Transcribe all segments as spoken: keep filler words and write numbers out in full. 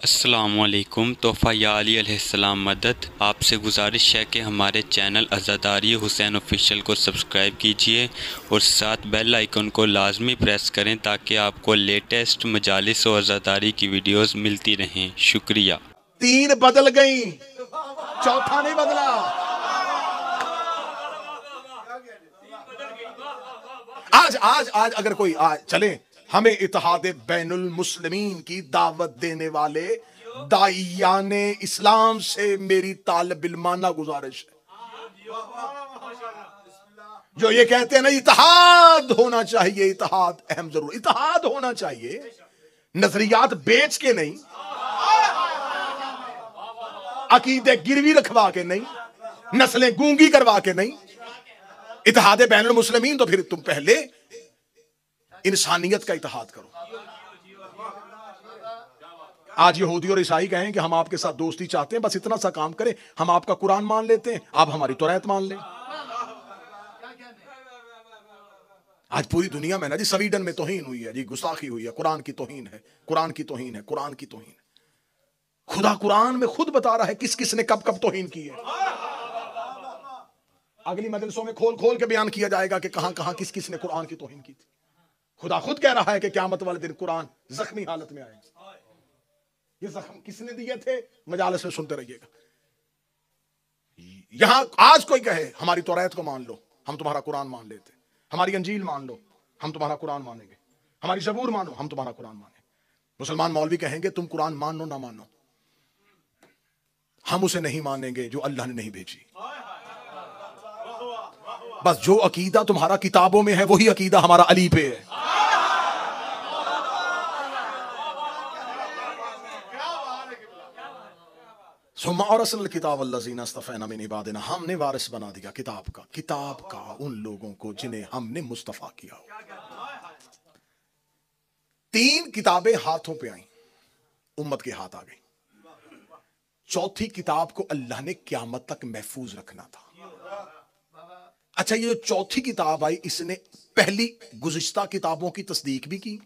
अस्सलामुअलैकुम। तोहफ़ा या अली अलैहिस्सलाम मदद। आपसे गुजारिश है कि हमारे चैनल अज़ादारी हुसैन ऑफिशियल को सब्सक्राइब कीजिए और साथ बेल आइकन को लाजमी प्रेस करें ताकि आपको लेटेस्ट मजालिस और अज़ादारी की वीडियोस मिलती रहें। शुक्रिया। तीन बदल गई, चौथा नहीं बदला। आज आज आज अगर कोई आज चले, हमें इत्तेहाद बैनुल मुस्लिमीन की दावत देने वाले दाइयाने इस्लाम से मेरी तालबिलमाना गुजारिश है, जो ये कहते हैं ना इत्तेहाद होना चाहिए, इत्तेहाद अहम जरूर, इत्तेहाद होना चाहिए, नजरियात बेच के नहीं, अकीदे गिरवी रखवा के नहीं, नस्लें गूंगी करवा के नहीं। इत्तेहाद बैनुल मुस्लिमीन तो फिर तुम पहले इंसानियत का इत्तेहाद करो। आज यहूदी और ईसाई कहें कि हम आपके साथ दोस्ती चाहते हैं, बस इतना सा काम करें, हम आपका कुरान मान लेते हैं, आप हमारी तौरात मान लें। आज पूरी दुनिया में ना जी, स्वीडन में तौहीन हुई है जी, गुस्ताखी हुई है, कुरान की तौहीन है, कुरान की तौहीन है, कुरान की तौहीन है। खुदा कुरान में खुद बता रहा है किस किस ने कब कब तौहीन की है। अगली मजलिसों में खोल खोल के बयान किया जाएगा कि कहां कहां किस किस ने कुरान की तौहीन की थी। खुदा खुद कह रहा है कि क़यामत वाले दिन कुरान जख्मी हालत में आएगा। ये जख्म किसने दिए थे, मजालिस में सुनते रहिएगा। यहां आज कोई कहे हमारी तौरात को मान लो, हम तुम्हारा कुरान मान लेते, हमारी अंजील मान लो, हम तुम्हारा कुरान मानेंगे, हमारी ज़बूर मानो, हम तुम्हारा कुरान मानेंगे। मुसलमान मौलवी कहेंगे तुम कुरान मानो ना मानो, हम उसे नहीं मानेंगे जो अल्लाह ने नहीं भेजी। बस जो अकीदा तुम्हारा किताबों में है वही अकीदा हमारा अली पे है। सुम्मा और असल किताब अल्लज़ीना इस्तफ़ैना मिन इबादिना, हमने वारिस बना दिया किताब का, किताब का उन लोगों को जिन्हें हमने मुस्तफ़ा किया। तीन किताबें हाथों पे आई, उम्मत के हाथ आ गई। चौथी किताब को अल्लाह ने क़यामत तक महफूज रखना था। अच्छा, ये जो चौथी किताब आई, इसने पहली गुज़िश्ता किताबों की तस्दीक भी की।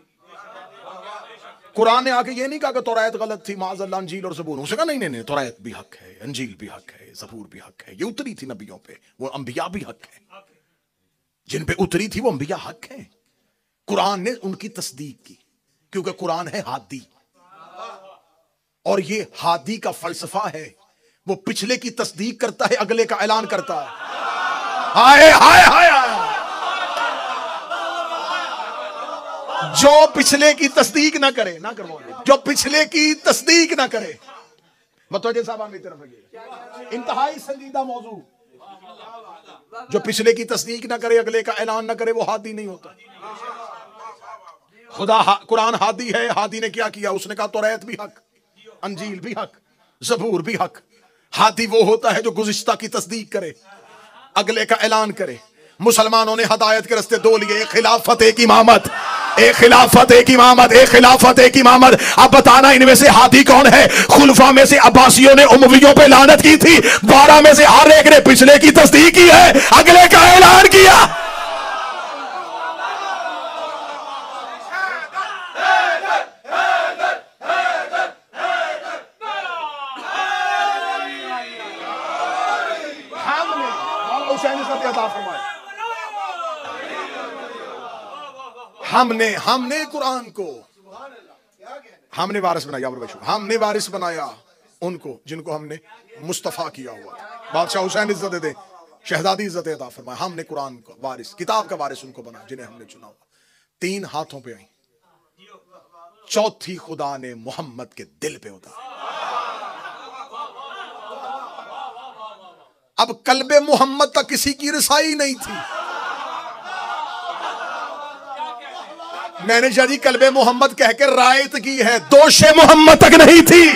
कुरान ने आके ये नहीं कहा कि तौरात गलत थी, माज़अल्लाह अंजील और ज़बूर। उसने कहा नहीं नहीं नहीं, तौरात भी हक है, अंजील भी हक है, ज़बूर भी हक है, ये उतरी थी नबियों पे, वो अंबिया भी हक है, जिन पे उतरी थी वो अंबिया हक है। कुरान ने उनकी तस्दीक की क्योंकि कुरान है हादी, और ये हादी का फलसफा है, वो पिछले की तस्दीक करता है, अगले का ऐलान करता है। हाय हाय हाय हाय, जो पिछले की तस्दीक ना करे ना करवाओ, जो पिछले की तस्दीक ना करे, बताओ साहब मेरी तरफ लगे, इंतहाई संजीदा मौजू। जो पिछले की तस्दीक ना करे, अगले का ऐलान ना करे, वो हादी नहीं होता। खुदा हा, कुरान हादी है। हादी ने क्या किया, उसने कहा तौरात भी हक, अंजील भी हक, ज़बूर भी हक। हादी वो होता है जो गुज़िश्ता की तस्दीक करे, अगले का ऐलान करे। मुसलमानों ने हदायत के रास्ते दो लिए, एक खिलाफत एक इमामत, एक खिलाफत एक इमामत, एक खिलाफत एक इमामत। अब बताना इनमें से हादी कौन है? खुलफा में से अब्बासियों ने उमवियों पे लानत की थी, बारह में से हर एक ने पिछले की तस्दीक की है, अगले का ऐलान किया। हमने हमने कुरान को हमने वारिस बनाया, हमने वारिस बनाया उनको जिनको हमने मुस्तफ़ा किया हुआ। बादशाह हुसैन इज्जत दे, शहजादी इज्जत अता फरमाए। हमने कुरान का वारिस, किताब का वारिस उनको बनाया जिन्हें हमने चुना हुआ। तीन हाथों पे आई, चौथी खुदा ने मोहम्मद के दिल पे उतारी। अब कल्बे मोहम्मद तक किसी की रसाई नहीं थी। मैंने जी कल्बे मोहम्मद कह के रायत की है, दोषे मोहम्मद तक नहीं थी।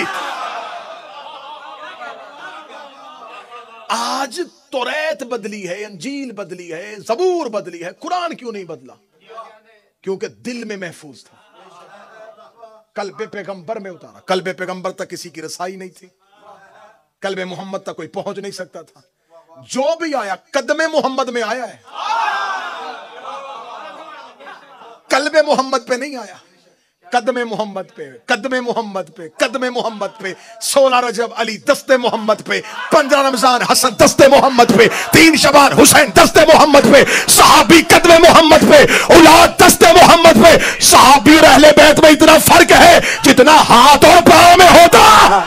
आज तौरात बदली है, अंजील बदली है, ज़बूर बदली है, कुरान क्यों नहीं बदला? क्योंकि दिल में महफूज था, कल्बे पैगंबर में उतारा। कल्बे पैगंबर तक किसी की रसाई नहीं थी, कल्बे मोहम्मद तक कोई पहुंच नहीं सकता था। जो भी आया कदमे मोहम्मद में आया है, कल्बे मोहम्मद पे नहीं आया। कदमे मोहम्मद पे, कदमे मोहम्मद पे, कदमे मोहम्मद पे। सोलह रजब अली दस्ते मोहम्मद पे, पंद्रह रमजान हसन दस्ते मोहम्मद पे, तीन शबान हुसैन दस्ते मोहम्मद पे, सहाबी कदमे मोहम्मद पे, औलाद दस्ते मोहम्मद पे। सहाबी और अहले बैत में इतना फर्क है जितना हाथ और पांव में होता।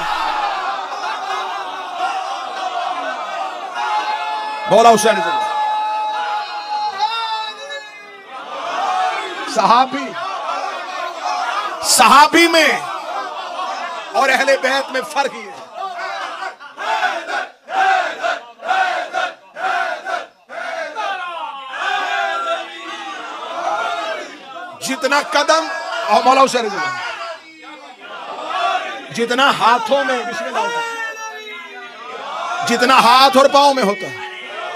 बोला हुसैन सहाबी सहाबी में और अहले बैत में फर्क ही है। जितना कदम और मौला हुसैन जितना हाथों में जितना हाथ और पांव में होता है,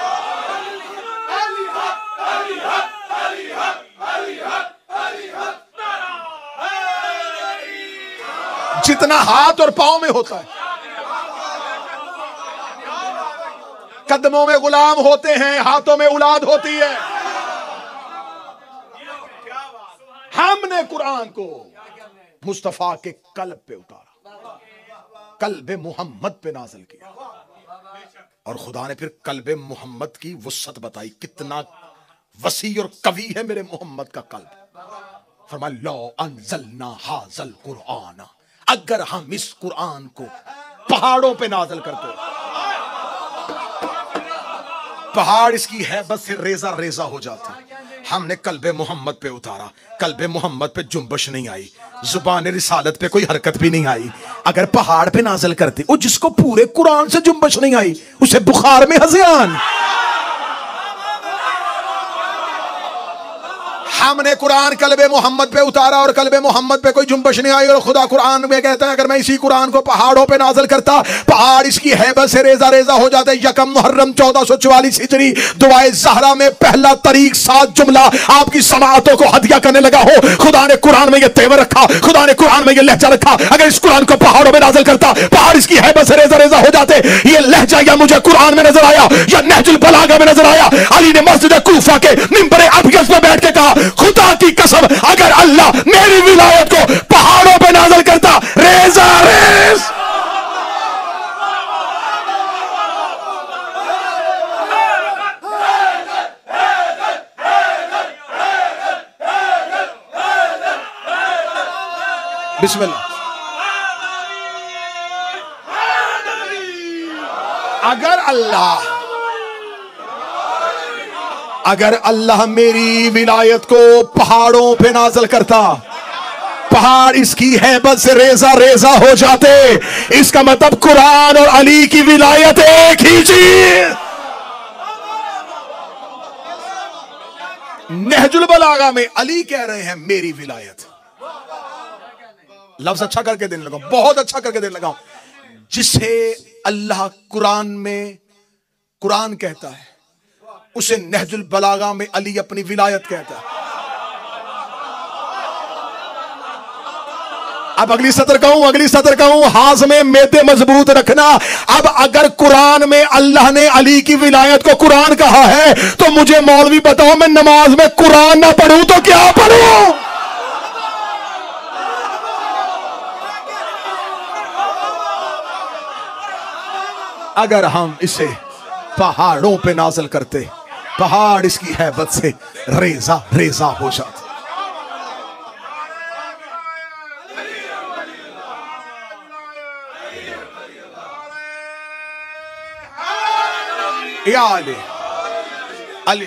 जितना हाथ और पांव में होता है। कदमों में गुलाम होते हैं, हाथों में औलाद होती है। हमने कुरान को मुस्तफा के कल्ब पे उतारा, कल्बे मोहम्मद पे नाज़िल किया। और खुदा ने फिर कल्बे मोहम्मद की वुसअत बताई, कितना वसी और कवी है मेरे मोहम्मद का कल्ब। फरमाया लो अंज़लना हाज़ल कुरान, अगर हम इस कुरान को पहाड़ों पे नाज़िल करते, पहाड़ इसकी हैबत से रेजा रेजा हो जाते। हमने कल्बे मोहम्मद पे उतारा, कल्बे मोहम्मद पे जुम्बश नहीं आई, जुबान रिसालत पे कोई हरकत भी नहीं आई। अगर पहाड़ पे नाज़िल करते, वो जिसको पूरे कुरान से जुम्बश नहीं आई उसे बुखार में हज़ियान। हमने कुरान कल्बे मोहम्मद पे उतारा और कल्बे मोहम्मद पे कोई जुम्बश नहीं आई। और खुदा कुरान में कहता है अगर मैं इसी कुरान को पहाड़ों पे नाज़िल करता, पहाड़ इसकी हैबत से रेजा रेजा हो जाते। यकम मुहर्रम चौदह सौ चौवालीस हिजरी दुआए ज़हरा में पहला तरीक सात जुमला आपकी समाअतों को हदिया करने लगा हो। खुदा ने कुरान में यह तेवर रखा, खुदा ने कुरान में यह लहजा रखा। अगर इस कुरान को पहाड़ों में नाज़िल करता, पहाड़ इसकी हैबत से रेजा रेजा हो जाते। ये लहजा या मुझे कुरान में नजर आया या नहजुल बलागा में नजर आया। अली ने मस्जिद कूफा के मिंबर अबयज़ में बैठ के कहा, खुदा की कसम अगर अल्लाह मेरी विलायत को पहाड़ों पे नाज़िल करता, रेजा रेज। बिस्मिल्लाह। अगर अल्लाह अगर अल्लाह मेरी विलायत को पहाड़ों पे नाज़िल करता, पहाड़ इसकी हैबत से रेजा रेजा हो जाते। इसका मतलब कुरान और अली की विलायत एक ही चीज। नहजुल बलागा में अली कह रहे हैं मेरी विलायत। लफ्ज अच्छा करके देने लगा, बहुत अच्छा करके देने लगा। जिसे अल्लाह कुरान में कुरान कहता है, उसे नहजुल बलागा में अली अपनी विलायत कहता है। अब अगली सतर कहूं अगली सतर कहूं हाथ में मेदे मजबूत रखना। अब अगर कुरान में अल्लाह ने अली की विलायत को कुरान कहा है, तो मुझे मौलवी बताओ मैं नमाज में कुरान ना पढ़ूं तो क्या पढ़ूं? अगर हम इसे पहाड़ों पे नाज़िल करते, पहाड़ इसकी हैबत से रेजा रेजा हो जाते। या अली अली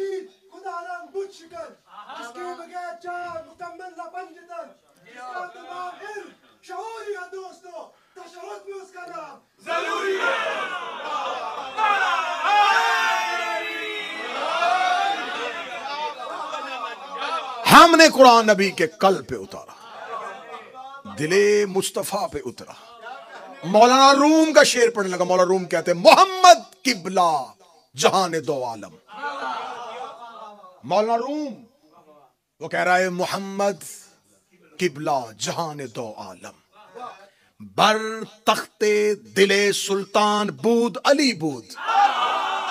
हमने कुरान नबी के कल्ब पे उतारा, दिले मुस्तफा पे उतरा। मौलाना रूम का शेर पढ़ने लगा। मौलाना रूम कहते हैं मोहम्मद किबला जहान दो आलम। मौलाना रूम वो कह रहा है मोहम्मद किबला जहान दो आलम, बर तख्ते दिले सुल्तान बूद अली बूद।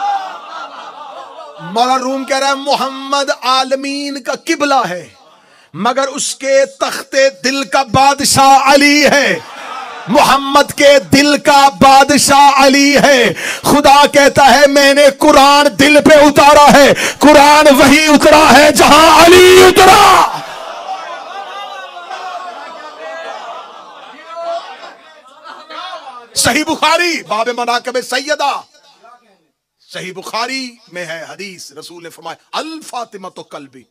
मौलाना रूम कह रहा है मोहम्मद आलमीन का किबला है, मगर उसके तख्ते दिल का बादशाह अली है। मोहम्मद के दिल का बादशाह अली है। खुदा कहता है मैंने कुरान दिल पे उतारा है। कुरान वही उतरा है जहां अली उतरा। सही बुखारी बाब मनाकब सैयदा, सही बुखारी में है हदीस, रसूल ने फरमाया अल फातिमा तो कल्बी,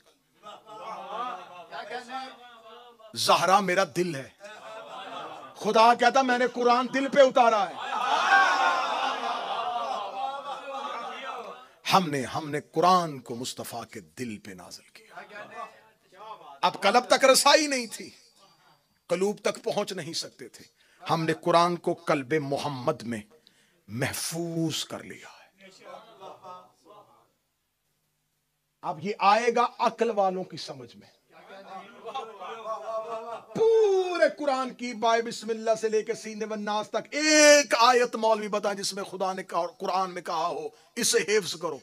ज़हरा मेरा दिल है। खुदा कहता मैंने कुरान दिल पे उतारा है। हमने हमने कुरान को मुस्तफा के दिल पे नाज़िल किया। अब कलब तक रसाई नहीं थी, कलूब तक पहुंच नहीं सकते थे। हमने कुरान को कल्बे मोहम्मद में महफूज कर लिया है। अब ये आएगा अक्ल वालों की समझ में। पूरे कुरान की बाय बिस्मिल्लाह से लेकर सीने व नास तक एक आयत मौलवी बताएं जिसमें खुदा ने कहा, कुरान में कहा हो इसे हिफ्ज करो।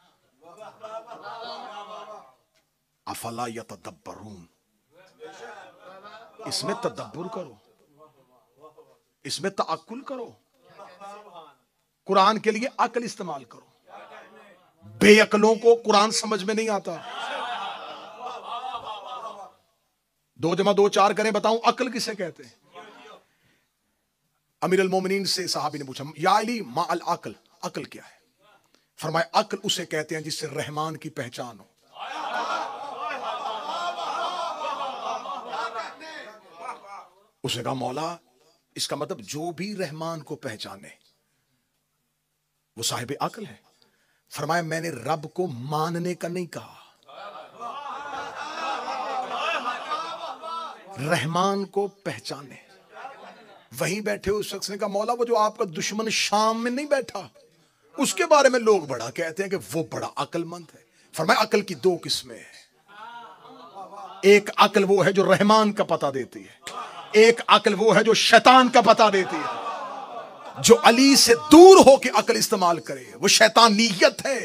अफला यतदब्बरून, इसमें तदब्बुर करो, इसमें तअक्कुल करो, कुरान के लिए अक्ल इस्तेमाल करो। बेअक्लों को कुरान समझ में नहीं आता। दो जमा दो चार करें, बताऊं अक्ल किसे कहते हैं? अमीर अल मोमिनीन से साहबी ने पूछा या अली मा अल अक्ल, अक्ल क्या है? फरमाया अक्ल उसे कहते हैं जिससे रहमान की पहचान हो। उसे कहा मौला इसका मतलब जो भी रहमान को पहचाने वो साहिब अक्ल है। फरमाया मैंने रब को मानने का नहीं कहा, रहमान को पहचाने। वहीं बैठे उस शख्स ने कहा मौला वो जो आपका दुश्मन शाम में नहीं बैठा उसके बारे में लोग बड़ा कहते हैं कि वो बड़ा अक्लमंद है। फरमाया अक्ल की दो किस्में हैं। एक अक्ल वो है जो रहमान का पता देती है, एक अक्ल वो है जो शैतान का पता देती है। जो अली से दूर होकर अक्ल इस्तेमाल करे वो शैतानियत है,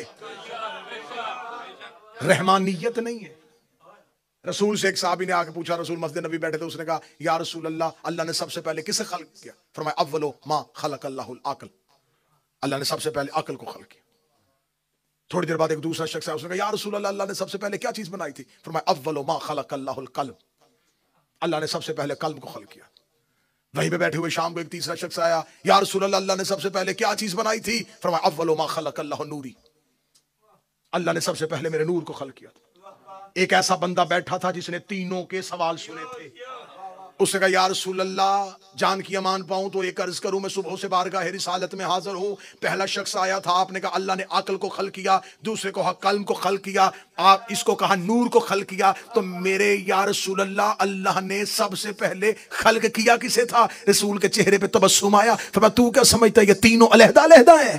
रहमानियत नहीं है। रसूल से एक साहबी ने आके पूछा, रसूल मस्जिद नबी बैठे थे, उसने कहा या रसूल अल्लाह, अल्लाह ने सबसे पहले किसे खल्क किया? फरमाया अव्वलो मा खलक अल्लाहुल अक्ल, अल्लाह ने सबसे पहले अक्ल को खल्क किया। थोड़ी देर बाद एक दूसरा शख्स आया, उसने कहा या रसूल अल्लाह, अल्लाह ने सबसे पहले क्या चीज बनाई थी? फरमाया अव्वलो मा खलक अल्लाहुल कल्ब, अल्लाह ने सबसे पहले कल्ब को खल्क किया। वहीं पे बैठे हुए शाम को एक तीसरा शख्स आया, या रसूल अल्लाह, अल्लाह ने सबसे पहले क्या चीज बनाई थी? फरमाया अव्वलो मा खलक अल्लाहु नूरी, अल्लाह ने सबसे पहले मेरे नूर को खल्क किया था। एक ऐसा बंदा बैठा था जिसने तीनों के सवाल सुने थे। उसने कहा या रसूल अल्लाह, जान की अमान पाऊं तो एक अर्ज करूं, मैं सुबह से बारगाह रिसालत में हाजिर हूं। पहला शख्स आया था, आपने कहा अल्लाह ने अक्ल को खल्क किया, दूसरे को कल्ब को खल्क किया, आप इसको कहा नूर को खल्क किया। तो मेरे या रसूल अल्लाह, अल्लाह ने सबसे पहले खल्क किया किसे था? रसूल के चेहरे पे तबस्सुम आया। तो तू क्या समझता है ये तीनों अलहदा अलहदा है?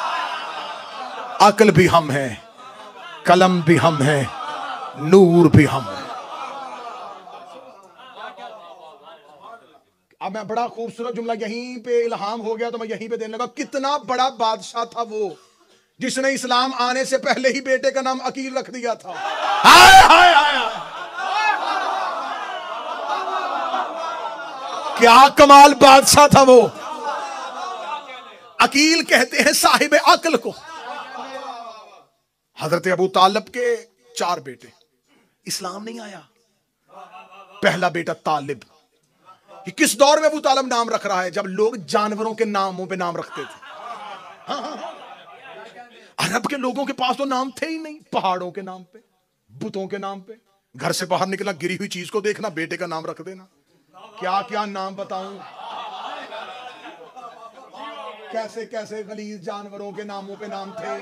अक्ल भी हम है, कलम भी हम है, नूर भी हम है। अब मैं बड़ा खूबसूरत जुमला यहीं पे इल्हाम हो गया तो मैं यहीं पे देने लगा। कितना बड़ा बादशाह था वो जिसने इस्लाम आने से पहले ही बेटे का नाम अकील रख दिया था। हाय हाय हाय, क्या कमाल बादशाह था वो। अकील कहते हैं साहिब अक्ल को। हजरत अबू तालिब के चार बेटे, इस्लाम नहीं आया। पहला बेटा तालिब, कि किस दौर में अबू तालिब नाम रख रहा है? जब लोग जानवरों के नामों पे नाम रखते थे। हाँ हाँ हाँ। अरब के लोगों के पास तो नाम थे ही नहीं, पहाड़ों के नाम पे, बुतों के नाम पे। घर से बाहर निकला, गिरी हुई चीज को देखना, बेटे का नाम रख देना। क्या क्या नाम बताऊं, कैसे कैसे गलीज जानवरों के नामों पे नाम थे।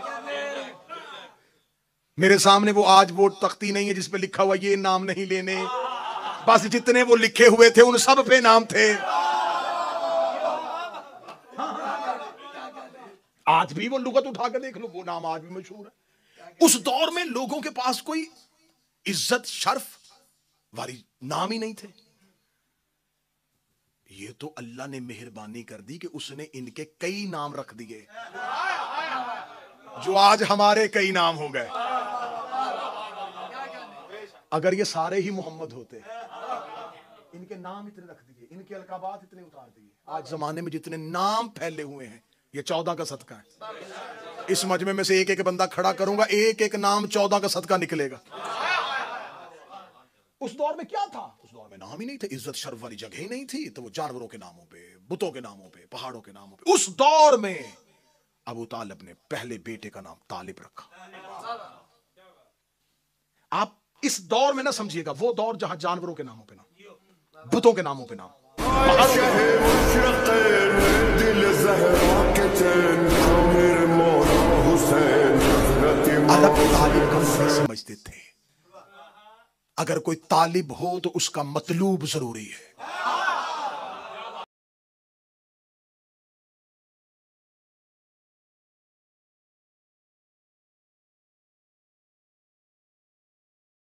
मेरे सामने वो आज वो तख्ती नहीं है जिसपे लिखा हुआ ये नाम नहीं लेने, बस जितने वो लिखे हुए थे उन सब पे नाम थे। आज भी वो लुगत उठा के देख लो, वो नाम आज भी मशहूर है। उस दौर में लोगों के पास कोई इज्जत शर्फ वाली नाम ही नहीं थे। ये तो अल्लाह ने मेहरबानी कर दी कि उसने इनके कई नाम रख दिए, जो आज हमारे कई नाम हो गए। अगर ये सारे ही मोहम्मद होते, इनके नाम इतने रख दिए, इनके अलकाबात इतने उतार दिए, आज जमाने में जितने नाम फैले हुए हैं, ये चौदह का सदका है। इस मजमे में से एक एक बंदा खड़ा करूंगा, एक एक नाम चौदह का सदका निकलेगा। उस दौर में क्या था? उस दौर में नाम ही नहीं थे, इज्जत शर्फ वाली जगह ही नहीं थी, तो वो जानवरों के नामों पे, बुतों के नामों पे, पहाड़ों के नामों पे। उस दौर में अबू तालिब ने पहले बेटे का नाम तालिब रखा। आप इस दौर में ना समझिएगा, वो दौर जहां जानवरों के नामों पे नाम, बुतों के नामों पे नाम, अलग तालिब का समझते थे। अगर कोई तालिब हो तो उसका मतलूब जरूरी है।